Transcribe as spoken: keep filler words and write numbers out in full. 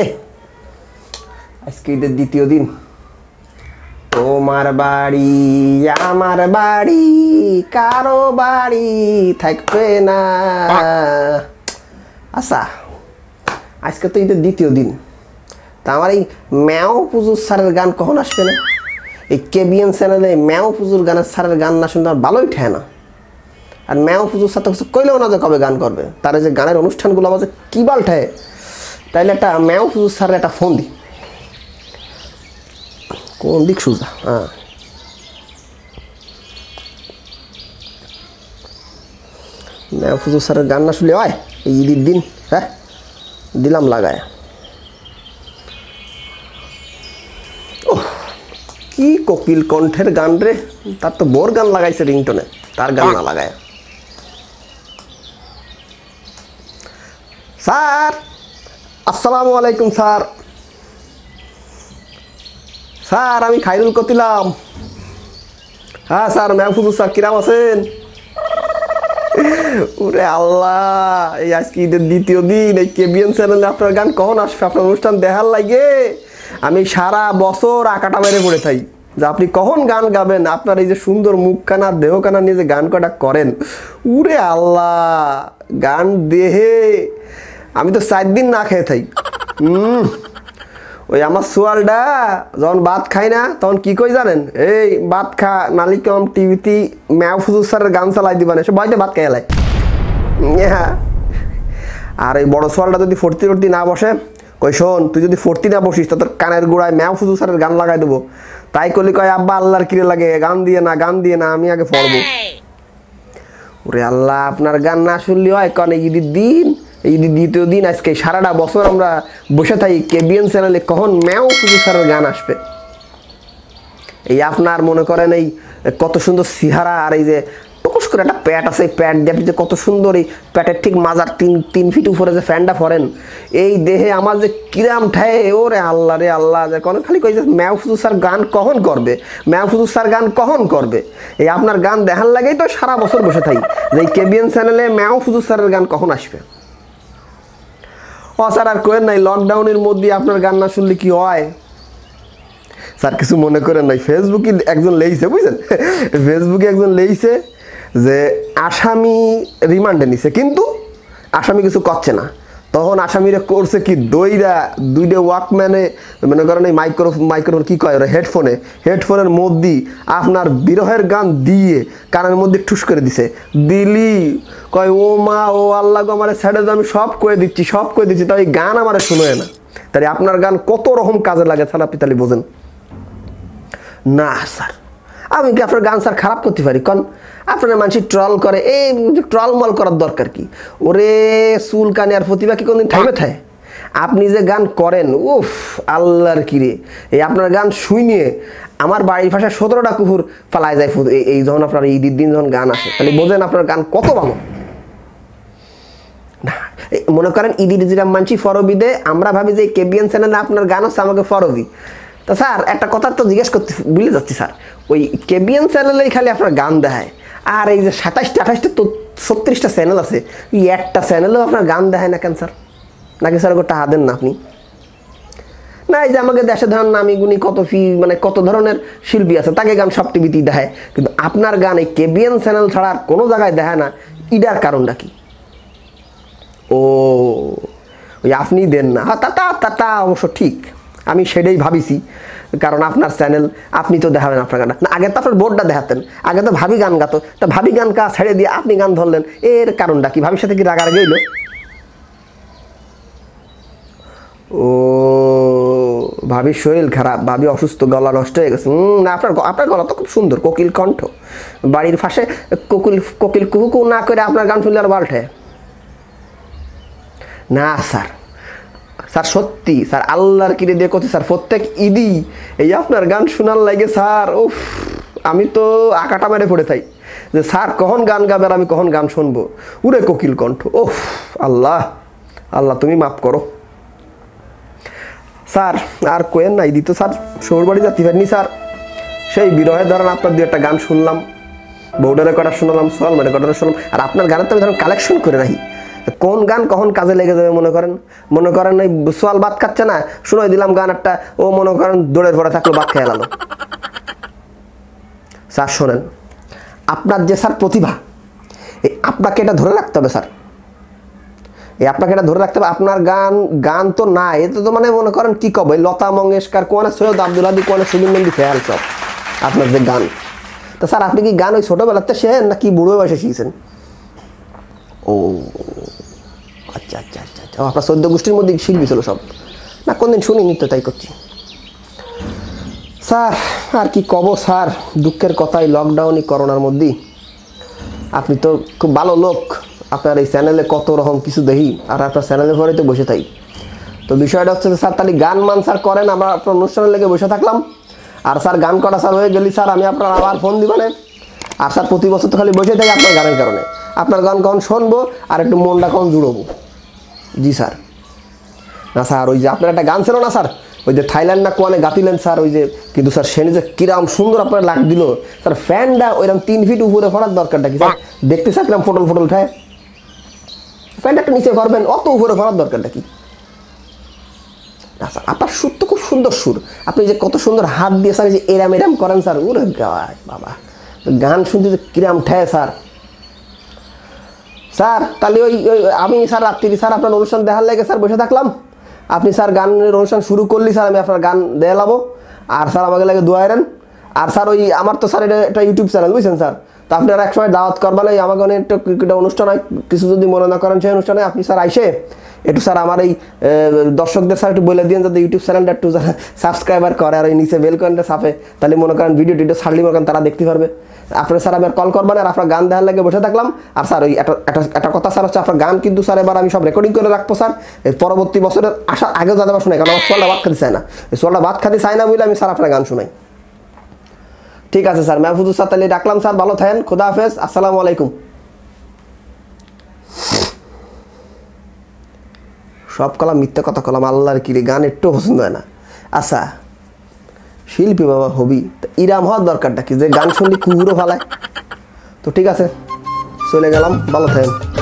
রে আজকে ঈদের দ্বিতীয় দিন তোমার বাড়ি আমার বাড়ি কারো বাড়ি থাকবে না আচ্ছা আজকে তো ঈদের দ্বিতীয় দিন তা আমার এই ম্যাও পুজোর স্যারের গান কখন আসবে না এই কেবিএন চ্যানেলে ম্যাও পুজোর গানের স্যারের গান না শুনতে আমার ভালোই ঠেয় না আর ম্যাও পুজোর সাথে কিছু কইলেও না যে কবে গান করবে তার যে গানের অনুষ্ঠানগুলো আমার যে কী বাল ঠেয় তাইলে একটা ম্যাও পুজোর স্যারের একটা ফোন দিই কোন দিক সুজা হ্যাঁ ম্যাও পুজোর স্যারের গান না শুনলে হয় এই ঈদের দিন হ্যাঁ দিলাম লাগায় ও কি কোকিল কণ্ঠের গান রে তার তো বোর গান লাগাইছে রিংটনে তার গান না লাগায় স্যার আসসালামু আলাইকুম স্যার স্যার আমি খাইরুল কতিলাম হ্যাঁ স্যার মেহফুজুর স্যার কিরাম আছেন ওরে আল্লাহ এই আজকে ঈদের দ্বিতীয় দিন এই কেবিএন চ্যানেলে আপনার গান কখন আসবে আপনার অনুষ্ঠান দেখার লাগে আমি সারা বছর আকাটা মেরে পড়ে থাকি যে আপনি কখন গান গাবেন আপনার এই যে সুন্দর মুখখানা দেহখানা নিয়ে যে গান কটা করেন উরে আল্লাহ গান দেহে আমি তো চার দিন না খেয়ে থাকি হুম ওই আমার সোয়ালটা যখন ভাত খাই না তখন কি কই জানেন এই ভাত খা নালি কম টিভিতে মেহফুজুর স্যারের গান চালাই দিবা না সে বাড়িতে ভাত খাই এলাই হ্যাঁ আর এই বড় সোয়ালটা যদি ফোরতি ফোরতি না বসে কই শোন তুই যদি ফোরতি না বসিস তো তোর কানের গোড়ায় মেহফুজুর স্যারের গান লাগাই দেবো তাই করলি কয় আব্বা আল্লাহর কিরে লাগে গান দিয়ে না গান দিয়ে না আমি আগে পড়বো ওরে আল্লাহ আপনার গান না শুনলে হয় কারণ ঈদের দিন এই দ্বিতীয় দিন আজকে সারাটা বছর আমরা বসে থাকি কেবিএন চ্যানেলে কখন মেহফুজুর স্যারের গান আসবে এই আপনার মনে করেন এই কত সুন্দর সিহারা আর এই যে টুকুস করে একটা প্যাট আছে প্যাট দিয়ে যে কত সুন্দর এই প্যাটের ঠিক মাজার তিন তিন ফিট উপরে যে ফ্যানটা ফরেন এই দেহে আমার যে কিরাম ঠায় ওরে আল্লাহ রে আল্লাহ যে কোনো খালি কই যে মেহফুজুর স্যার গান কখন করবে মেহফুজুর স্যার গান কখন করবে এই আপনার গান দেখার লাগেই তো সারা বছর বসে থাকি যে এই কেবিএন চ্যানেলে মেহফুজুর স্যারের গান কখন আসবে ও স্যার আর করেন নাই লকডাউনের মধ্যে আপনার গান না শুনলে কি হয় স্যার কিছু মনে করেন নাই ফেসবুকে একজন লেইছে বুঝছেন ফেসবুকে একজন লেইছে যে আসামি রিমান্ডে নিছে কিন্তু আসামি কিছু করছে না তখন আসামিরা করছে কি দইরা দুইটা ওয়াকম্যানে মনে করেন এই মাইক্রো মাইক্রোফোন কী কয় ওরা হেডফোনে হেডফোনের মধ্যে আপনার বিরহের গান দিয়ে কানের মধ্যে ঠুস করে দিছে দিলি কয় ও মা ও আল্লাহ গো আমার ছেড়ে আমি সব করে দিচ্ছি সব করে দিচ্ছি তাই গান আমার শুনোয় না তাই আপনার গান কত রকম কাজে লাগে স্যার আপনি তাহলে বোঝেন না স্যার আমি কি আপনার গান স্যার খারাপ করতে পারি কারণ আপনার মানুষ ট্রল করে এই ট্রল মল করার দরকার কি ওরে চুল কানে আর প্রতিভা কি কোনদিন থাইবে থায় আপনি যে গান করেন উফ আল্লাহর কিরে এই আপনার গান শুনে আমার বাড়ির ভাষায় সতেরোটা কুকুর পালায় যায় এই যখন আপনার ঈদের দিন যখন গান আসে তাহলে বোঝেন আপনার গান কত ভালো না মনে করেন ঈদের যেটা মানছি ফরবিদে আমরা ভাবি যে কেবিএন চ্যানেলে আপনার গান হচ্ছে আমাকে ফরবি তা স্যার একটা কথা তো জিজ্ঞেস করতে ভুলে যাচ্ছি স্যার ওই কেবিএন চ্যানেলেই খালি আপনার গান দেখায় আর এই যে সাতাশটা আঠাশটা তো ছত্রিশটা চ্যানেল আছে এই একটা চ্যানেলেও আপনার গান দেখায় না কেন স্যার নাকি স্যার ওটা হাতেন না আপনি না এই যে আমাকে দেশে ধরেন নামি গুনি কত ফি মানে কত ধরনের শিল্পী আছে তাকে গান সব টিভিতেই দেখায় কিন্তু আপনার গান এই কেবিএন চ্যানেল ছাড়া আর কোনো জায়গায় দেখায় না ইডার কারণটা কি ও ওই আপনি দেন না হ্যাঁ তা তা তা অবশ্য ঠিক আমি সেটাই ভাবিছি কারণ আপনার চ্যানেল আপনি তো দেখাবেন আপনার গানটা না আগে তো আপনার বোর্ডটা দেখাতেন আগে তো ভাবি গান গাতো তা ভাবি গান কা ছেড়ে দিয়ে আপনি গান ধরলেন এর কারণটা কি ভাবির সাথে কি রাগারাগি হইল ও ভাবির শরীর খারাপ ভাবি অসুস্থ গলা নষ্ট হয়ে গেছে হুম না আপনার আপনার গলা তো খুব সুন্দর কোকিল কণ্ঠ বাড়ির পাশে কোকিল কোকিল কুহু না করে আপনার গান শুনলে আর বাল্টে না স্যার স্যার সত্যি স্যার আল্লাহর কিরে দিয়ে করতে স্যার প্রত্যেক ঈদই এই আপনার গান শোনার লাগে স্যার উফ আমি তো আকাটা মেরে পড়ে থাই যে স্যার কখন গান গাবে আর আমি কখন গান শুনবো উরে কোকিল কণ্ঠ ওফ আল্লাহ আল্লাহ তুমি মাফ করো স্যার আর কোয়েন নাই দিত স্যার শহর বাড়ি যাতে পারিনি স্যার সেই বিরহে ধরেন আপনার দু একটা গান শুনলাম বউডার রেকর্ডার শুনলাম সোয়াল রেকর্ডার শুনলাম আর আপনার গানের তো আমি ধরেন কালেকশন করে রাখি কোন গান কখন কাজে লেগে যাবে মনে করেন মনে করেন এই সোয়াল ভাত খাচ্ছে না শুনাই দিলাম গান একটা ও মনে করেন দৌড়ের পরে থাকলো ভাত খেয়ে গেল স্যার শোনেন আপনার যে স্যার প্রতিভা এই আপনাকে এটা ধরে রাখতে হবে স্যার এই আপনাকে এটা ধরে রাখতে হবে আপনার গান গান তো নাই এটা তো মানে মনে করেন কি কবে লতা মঙ্গেশকর কোন সৈয়দ আব্দুল হাদি কোন সুবিন নন্দী ফেয়াল সব আপনার যে গান তো স্যার আপনি কি গান ওই ছোটোবেলাতে শেখেন নাকি বুড়ো বয়সে শিখেছেন ও আচ্ছা আচ্ছা আচ্ছা আচ্ছা আপনার চোদ্দ গোষ্ঠীর মধ্যে শিল্পী ছিল সব না কোনদিন শুনিনি তো তাই করছি স্যার আর কি কব স্যার দুঃখের কথাই লকডাউনই করোনার মধ্যেই আপনি তো খুব ভালো লোক আপনার এই চ্যানেলে কত রকম কিছু দেখি আর আপনার চ্যানেলের পরে তো বসে থাকি তো বিষয়টা হচ্ছে যে স্যার তাহলে গান মান স্যার করেন আমরা আপনার অনুষ্ঠানের লেগে বসে থাকলাম আর স্যার গান করা স্যার হয়ে গেলি স্যার আমি আপনার আবার ফোন দিবানে আর স্যার প্রতি বছর তো খালি বসে থাকি আপনার গানের কারণে আপনার গান কখন শুনবো আর একটু মনটা কখন জুড়বো জি স্যার না স্যার ওই যে আপনার একটা গান ছিল না স্যার ওই যে থাইল্যান্ড না কোয়ানে গাতিলেন স্যার ওই যে কিন্তু স্যার সেনে যে কিরাম সুন্দর আপনার লাগ দিল স্যার ফ্যানটা ওইরকম তিন ফিট উপরে ফোটার দরকারটা কি স্যার দেখতে স্যার কিরাম ফোটল ফোটল উঠায় ফ্যানটা একটু নিচে করবেন অত উপরে ফোটার দরকারটা কি আচ্ছা আপনার সুর তো খুব সুন্দর সুর আপনি যে কত সুন্দর হাত দিয়ে স্যার যে এরাম এরাম করেন স্যার ওরে গায় বাবা গান শুনতে যে কিরাম ঠায় স্যার স্যার তাহলে ওই আমি স্যার রাত্রি স্যার আপনার অনুষ্ঠান দেখার লাগে স্যার বসে থাকলাম আপনি স্যার গানের অনুষ্ঠান শুরু করলি স্যার আমি আপনার গান দেখাবো আর স্যার আমাকে লাগে দোয়াইরেন আর স্যার ওই আমার তো স্যার এটা একটা ইউটিউব চ্যানেল বুঝছেন স্যার তো আপনি আর এক সময় দাওয়াত করবেন এই আমাকে অনেক একটা অনুষ্ঠান হয় কিছু যদি মনে না করেন সেই অনুষ্ঠানে আপনি স্যার আইসে একটু স্যার আমার এই দর্শকদের স্যার একটু বলে দিন যাতে ইউটিউব চ্যানেলটা একটু সাবস্ক্রাইবার করে আর ওই নিচে বেল কয়েনটা চাপে তাহলে মনে করেন ভিডিও টিডিও ছাড়লি মনে করেন তারা দেখতে পারবে আপনার স্যার আমি আর কল করবেন আর আপনার গান দেওয়ার লাগে বসে থাকলাম আর স্যার ওই একটা একটা কথা স্যার হচ্ছে আপনার গান কিন্তু স্যার এবার আমি সব রেকর্ডিং করে রাখবো স্যার এই পরবর্তী বছরের আসার আগেও যাতে আমার শোনাই কারণ আমার সোয়ালটা ভাত খাতে চায় না এই সোয়ালটা ভাত খাতে চায় না বলে আমি স্যার আপনার গান শোনাই ঠিক আছে স্যার মাহফুজুর স্যার তাহলে রাখলাম স্যার ভালো থাকেন খুদা হাফেজ আসসালামু আলাইকুম সব কলাম মিথ্যে কথা কলাম আল্লাহর কিরে গান একটু পছন্দ হয় না আচ্ছা শিল্পী বাবা হবি ইরাম হওয়ার দরকারটা কি যে গান শুনলে কুকুরও ফালায় তো ঠিক আছে চলে গেলাম ভালো থাকেন